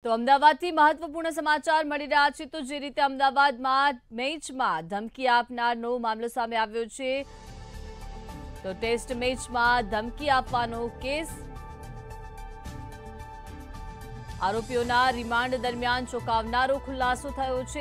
તો અમદાવાદથી મહત્વપૂર્ણ સમાચાર મળી રહ્યા છે। તો જે રીતે અમદાવાદમાં મેચમાં ધમકી આપનારનો મામલો સામે આવ્યો છે, તો ટેસ્ટ મેચમાં ધમકી આપવાનો કેસ આરોપીઓના રિમાન્ડ દરમિયાન ચોંકાવનારો ખુલાસો થયો છે।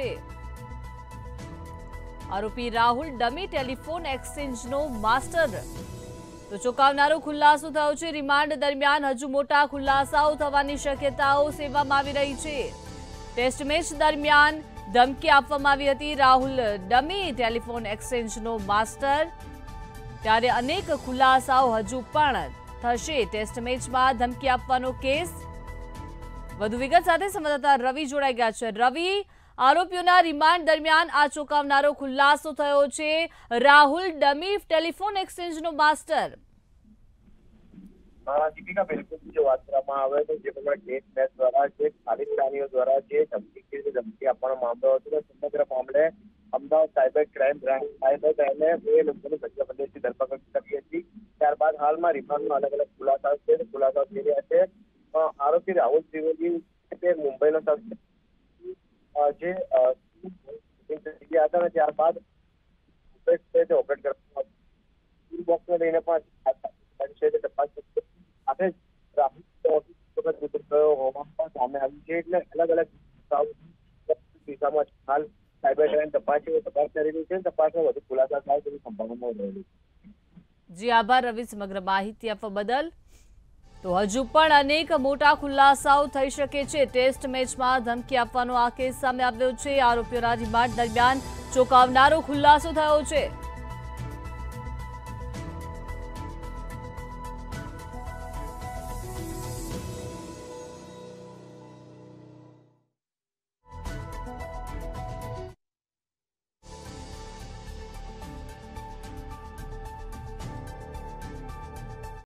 આરોપી રાહુલ ડમી ટેલિફોન એક્સચેન્જનો માસ્ટર, તો ચોંકાવનારો ખુલાસો થયો છે। રિમાન્ડ દરમિયાન હજુ મોટા ખુલાસાઓ થવાની શક્યતાઓ સેવામાં આવી રહી છે। ટેસ્ટ મેચ દરમિયાન ધમકી આપવામાં આવી હતી રાહુલ ડમી ટેલિફોન એક્સચેન્જનો માસ્ટર, ત્યારે અનેક ખુલાસાઓ હજુ પણ થશે। ટેસ્ટ મેચમાં ધમકી આપવાનો કેસ, વધુ વિગત સાથે સંવાદદાતા રવિ જોડાઈ ગયા છે। રવિ, આરોપીઓના રિમાન્ડ દરમિયાન આ ચોંકાવનારો ખુલાસો થયો છે, રાહુલ ડમી ટેલિફોન એક્સચેન્જનો માસ્ટર। દીપિકા, બિલકુલ जो વાત કરવામાં આવે તો જે પ્રમાણે ટેસ્ટ મેચ દ્વારા જે ખાલિસ્તાનીઓ દ્વારા જે ધમકી આપવાનો મામલો હતો, સમગ્ર મામલે અમદાવાદ સાયબર ક્રાઇમ બ્રાન્ચે બે લોકોની મધ્યપ્રદેશથી ધરપકડ કરી હતી। ત્યારબાદ હાલમાં રિમાન્ડમાં અલગ અલગ ખુલાસાઓ થઈ રહ્યા છે। આરોપી રાહુલ ત્રિવેદી તે મુંબઈનો જે હતા ને ત્યારબાદ ઓપરેટ કરવામાં બોક્સને લઈને પણ તપાસ સાથે હોવામાં સામે આવ્યું છે। એટલે અલગ અલગ દિશામાં હાલ સાયબર ક્રાઇમ તપાસ કરી રહી છે। તપાસમાં વધુ ખુલાસા થાય તેવી સંભાવના રહેલી છે। જી આભાર રવિ, સમગ્ર માહિતી આપવા બદલ। તો હજુ પણ અનેક મોટા ખુલાસાઓ થઈ શકે છે। ટેસ્ટ મેચમાં ધમકી આપવાનો આ કેસ સામે આવ્યો છે। આરોપીઓના રિમાન્ડ દરમિયાન ચોંકાવનારો ખુલાસો થયો છે।